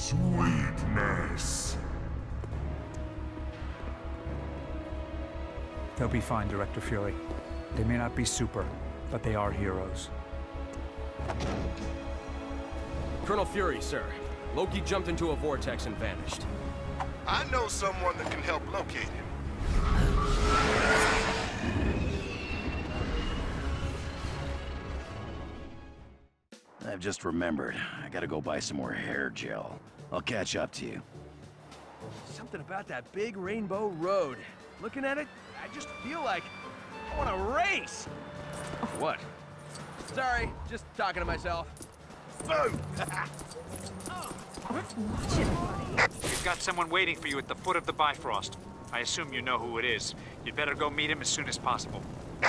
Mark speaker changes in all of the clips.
Speaker 1: Sweetness.
Speaker 2: They'll be fine, Director Fury. They may not be super, but they are heroes.
Speaker 3: Colonel Fury, sir. Loki jumped into a vortex and vanished.
Speaker 1: I know someone that can help locate him.
Speaker 4: I've just remembered. I gotta go buy some more hair gel. I'll catch up to you.
Speaker 3: Something about that big rainbow road. Looking at it, I just feel like I want to race. What? Sorry, just talking to myself. Boom!
Speaker 5: Watch it, buddy.
Speaker 6: We've got someone waiting for you at the foot of the Bifrost. I assume you know who it is. You'd better go meet him as soon as possible.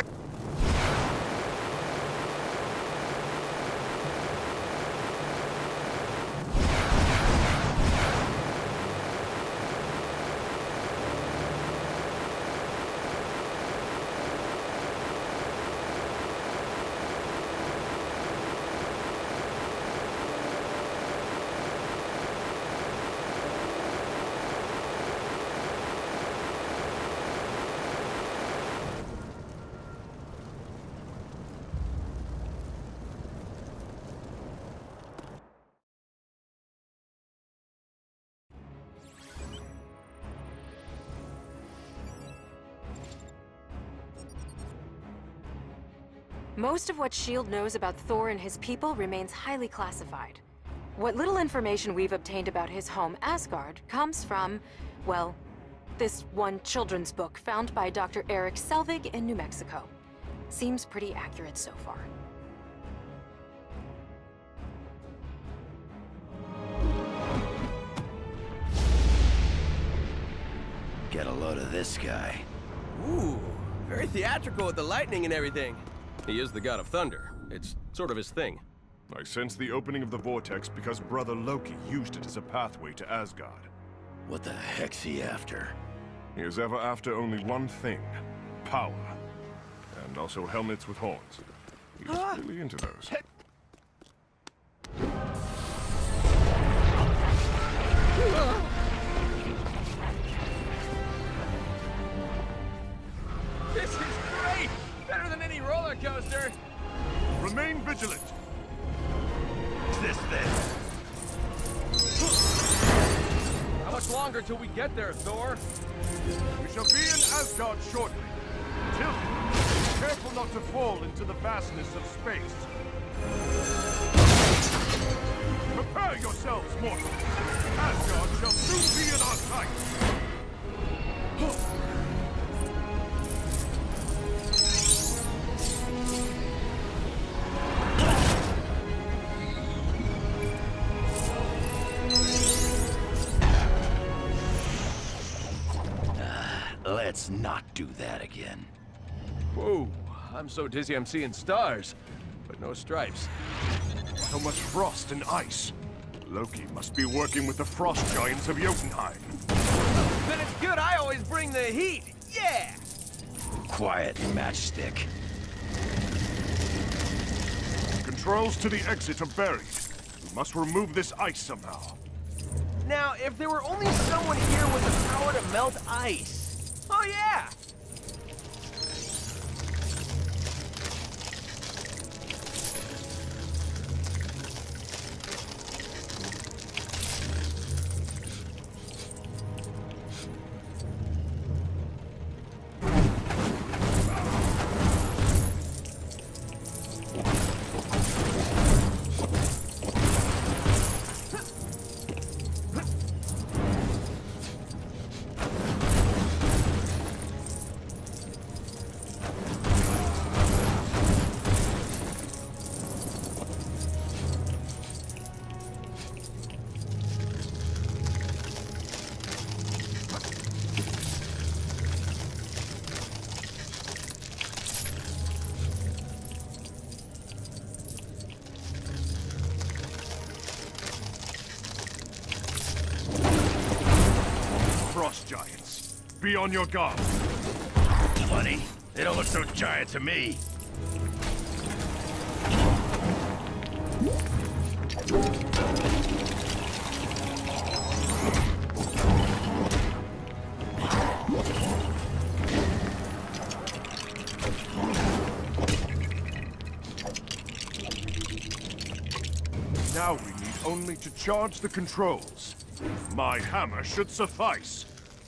Speaker 5: Most of what S.H.I.E.L.D. knows about Thor and his people remains highly classified. What little information we've obtained about his home, Asgard, comes from, well, this one children's book found by Dr. Eric Selvig in New Mexico. Seems pretty accurate so far.
Speaker 4: Get a load of this guy.
Speaker 3: Ooh, very theatrical with the lightning and everything. He is the god of thunder. It's sort of his thing.
Speaker 1: I sense the opening of the vortex because Brother Loki used it as a pathway to Asgard.
Speaker 4: What the heck's he after?
Speaker 1: He is ever after only one thing. Power. And also helmets with horns. He's really into those.
Speaker 3: This is great! Better than any roller coaster!
Speaker 1: Remain vigilant!
Speaker 4: This then?
Speaker 3: How much longer till we get there, Thor?
Speaker 1: We shall be in Asgard shortly. Until then, be careful not to fall into the vastness of space. Prepare yourselves, mortals! Asgard shall soon be in our sight!
Speaker 4: Let's not do that again.
Speaker 3: Whoa, I'm so dizzy I'm seeing stars, but no stripes.
Speaker 1: How much frost and ice? Loki must be working with the frost giants of Jotunheim.
Speaker 3: Then it's good I always bring the heat! Yeah!
Speaker 4: Quiet, matchstick.
Speaker 1: Controls to the exit are buried. We must remove this ice somehow.
Speaker 3: Now, if there were only someone here with the power to melt ice. Oh yeah!
Speaker 1: Frost giants, be on your guard.
Speaker 4: Funny, they don't look so giant to me.
Speaker 1: Now we need only to charge the controls. My hammer should suffice.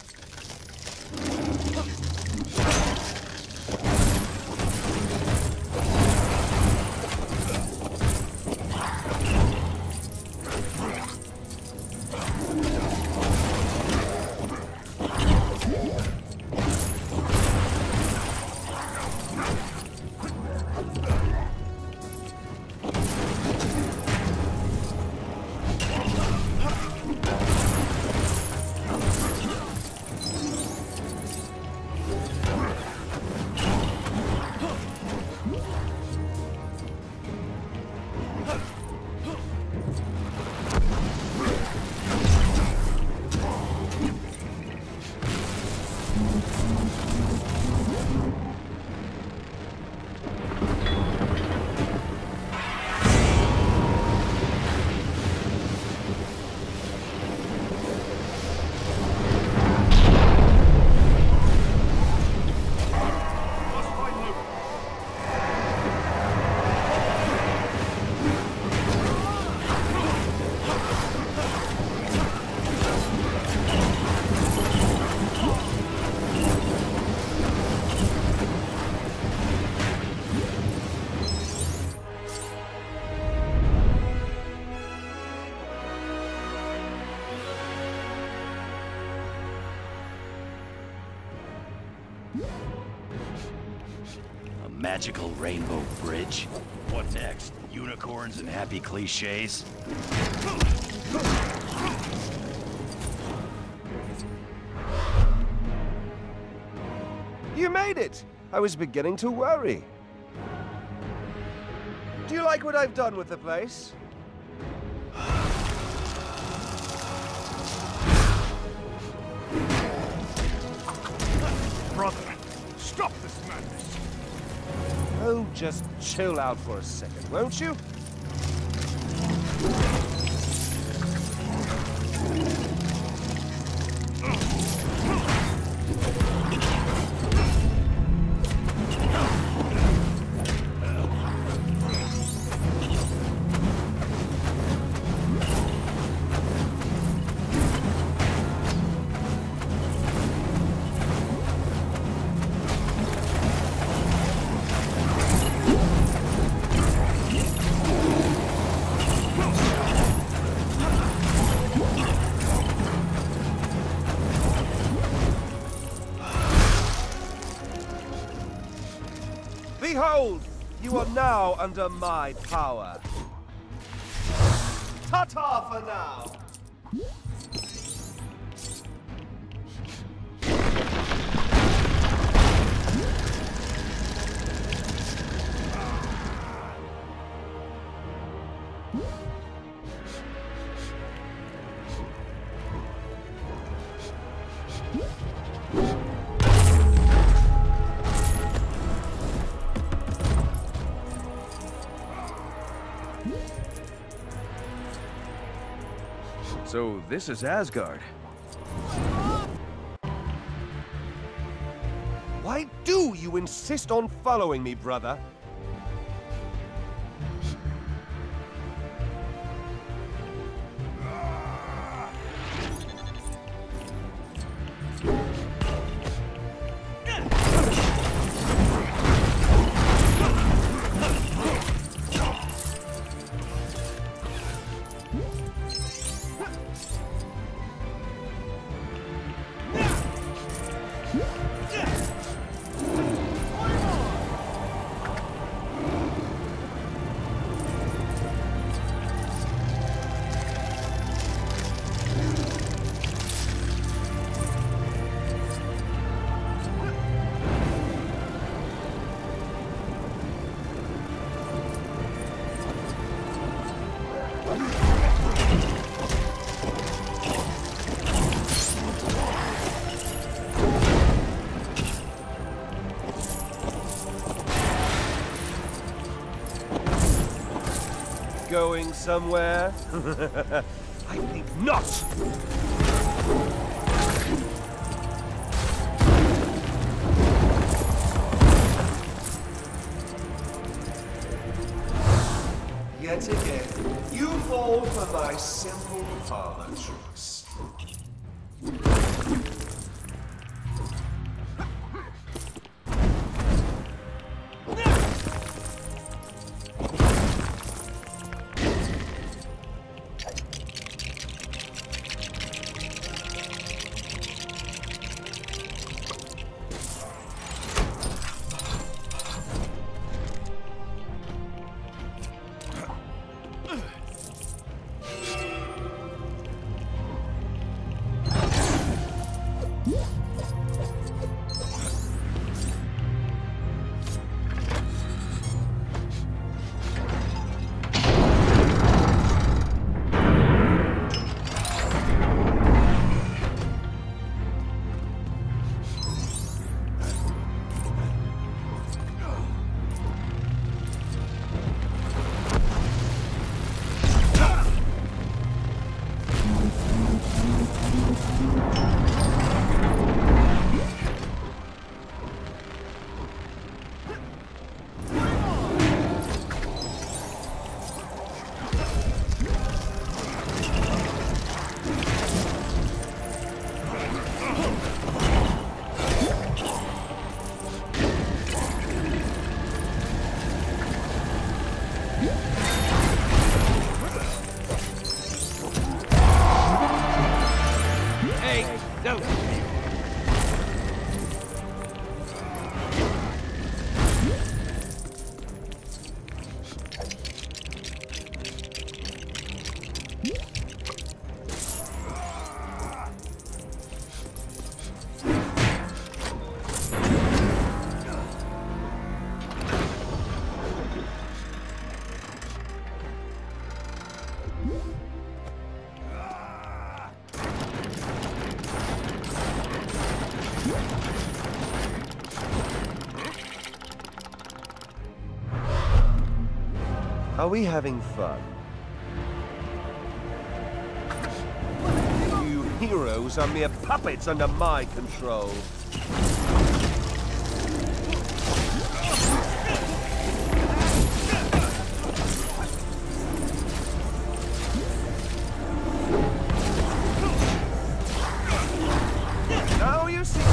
Speaker 4: A magical rainbow bridge? What next? Unicorns and happy cliches?
Speaker 7: You made it! I was beginning to worry. Do you like what I've done with the place?
Speaker 1: Brother, stop this madness!
Speaker 7: Oh, just chill out for a second, won't you? Behold! You are now under my power. Ta-ta for now!
Speaker 3: So this is Asgard.
Speaker 7: Why do you insist on following me, brother? Going somewhere? I think not! yet again, you fall for my simple parlor tricks. Are we having fun? You heroes are mere puppets under my control. Now you see.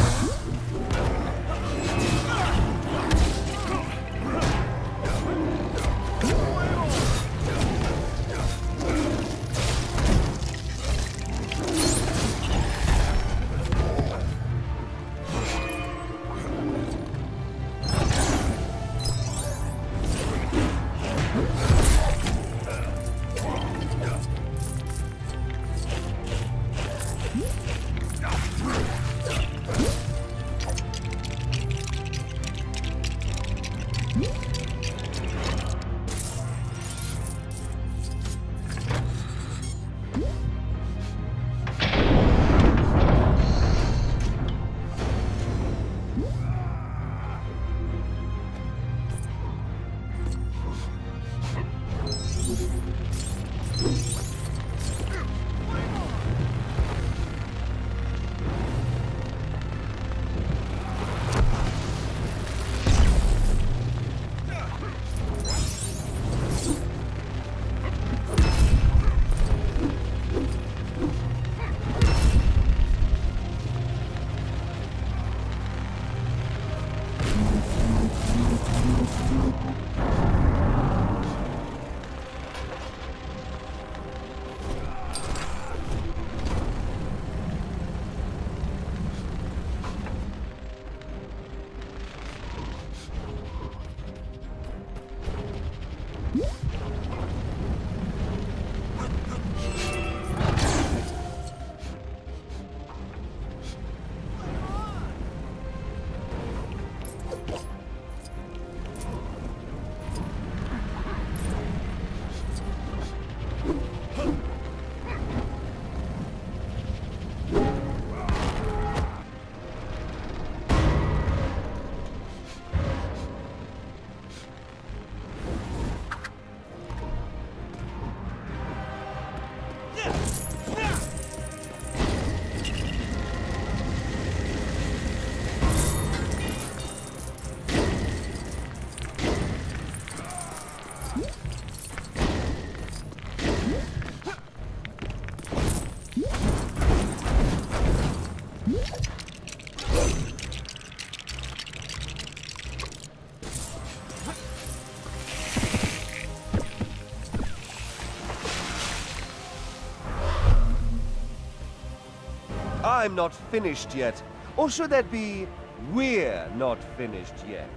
Speaker 7: I'm not finished yet? Or should that be, we're not finished yet?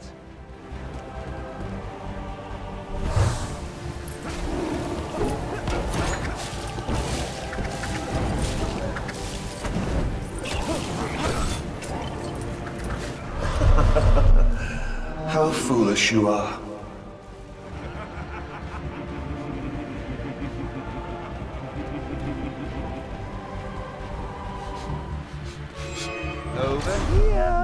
Speaker 8: How foolish you are.
Speaker 7: Over here.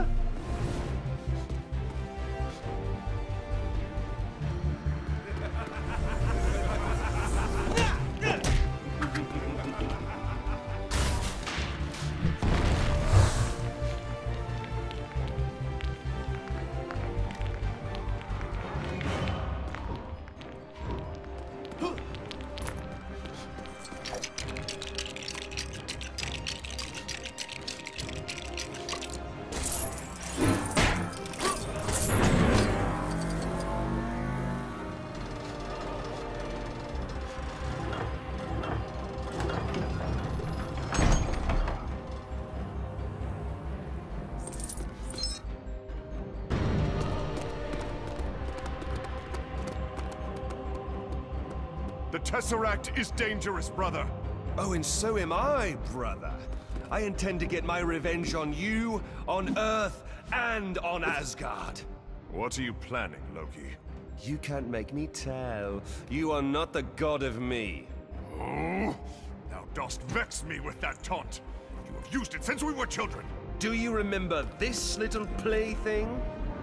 Speaker 1: The Tesseract is dangerous, brother.
Speaker 7: Oh, and so am I, brother. I intend to get my revenge on you, on Earth, and on Asgard.
Speaker 1: What are you planning, Loki?
Speaker 7: You can't make me tell. You are not the god of me.
Speaker 1: Oh, thou dost vex me with that taunt. You have used it since we were children.
Speaker 7: Do you remember this little plaything?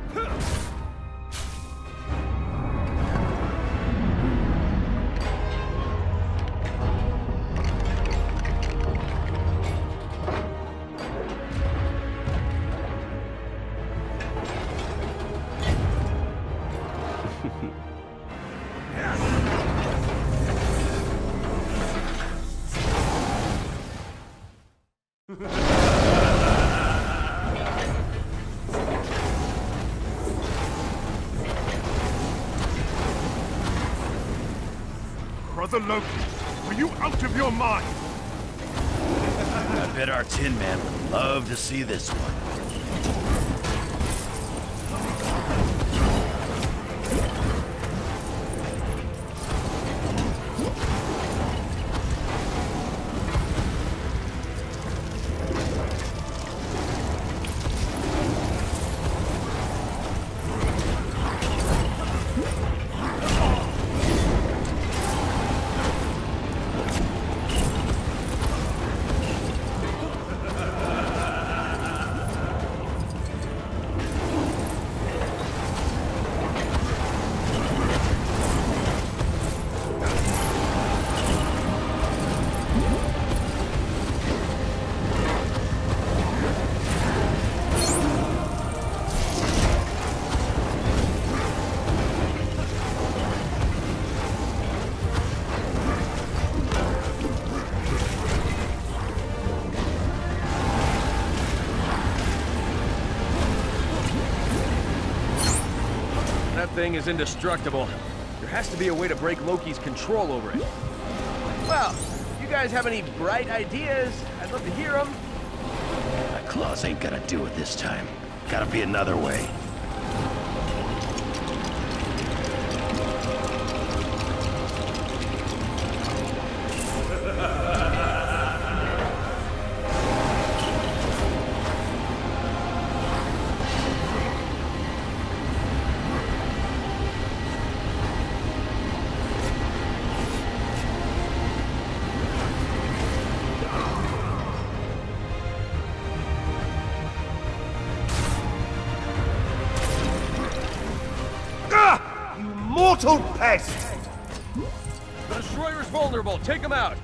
Speaker 1: Brother Loki, are you out of your mind?
Speaker 4: I bet our Tin Man would love to see this one.
Speaker 3: That thing is indestructible. There has to be a way to break Loki's control over it. Well, you guys have any bright ideas? I'd love to hear them.
Speaker 4: My claws ain't gonna do it this time. Gotta be another way.
Speaker 7: Mortal pest!
Speaker 3: The Destroyer's vulnerable. Take him out.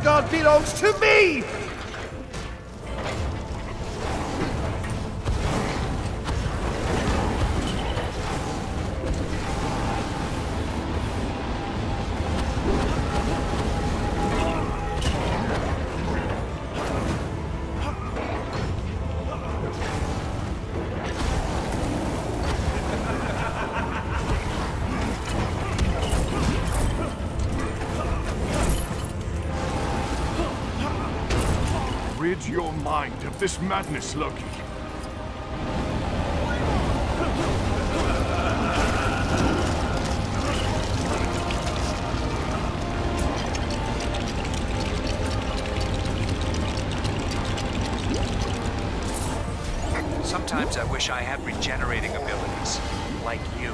Speaker 7: Asgard belongs to me!
Speaker 1: Rid your mind of this madness, Loki.
Speaker 2: Sometimes I wish I had regenerating abilities, like you.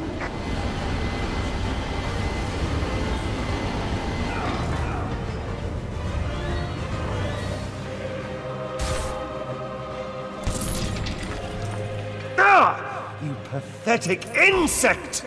Speaker 7: Ah! You pathetic insect!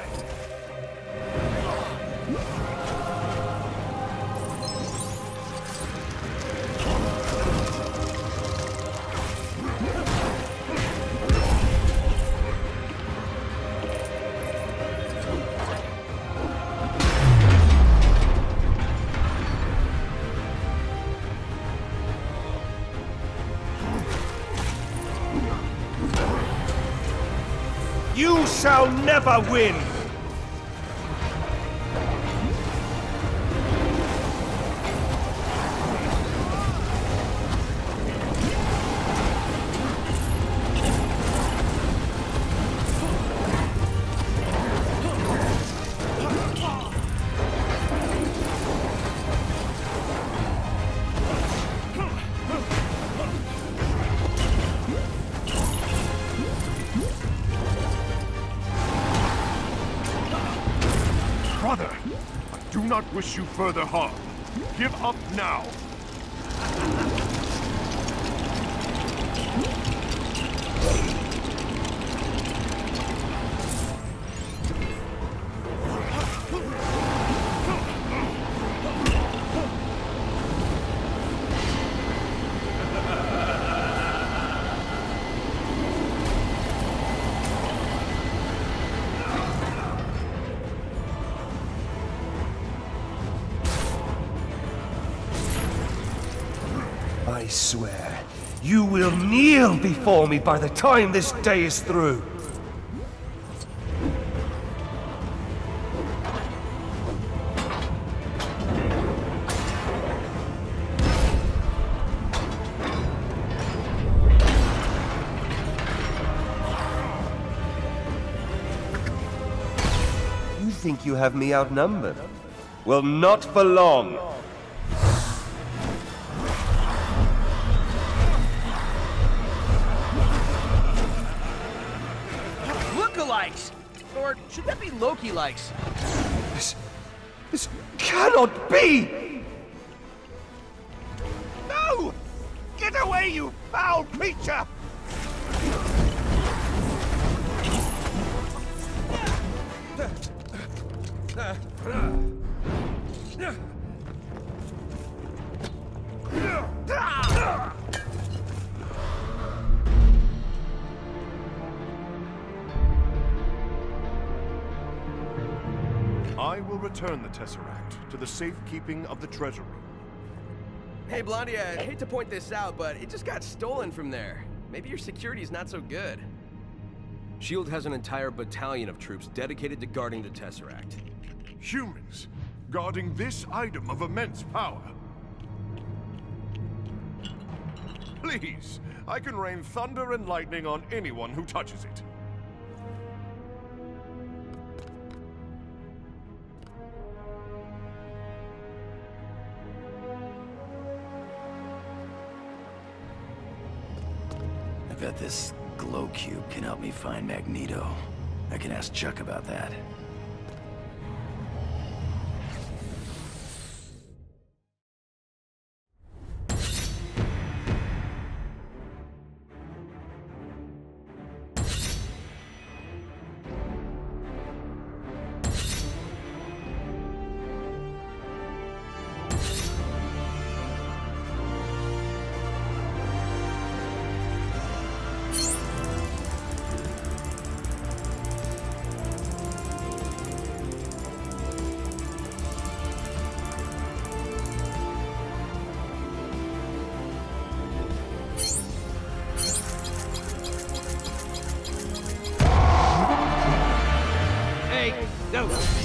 Speaker 7: You shall never win!
Speaker 1: Brother, I do not wish you further harm. Give up now.
Speaker 7: I swear, you will kneel before me by the time this day is through. You think you have me outnumbered? Well, not for long.
Speaker 3: Look-alikes! Or should that be Loki-likes?
Speaker 7: This cannot be!
Speaker 9: No! Get away, you foul creature!
Speaker 1: I will return the Tesseract to the safekeeping of the Treasury.
Speaker 3: Hey, Blondie, I hate to point this out, but it just got stolen from there. Maybe your security's not so good. S.H.I.E.L.D. has an entire battalion of troops dedicated to guarding the Tesseract.
Speaker 1: Humans guarding this item of immense power. Please, I can rain thunder and lightning on anyone who touches it.
Speaker 4: I bet this glow cube can help me find Magneto. I can ask Chuck about that.
Speaker 9: No!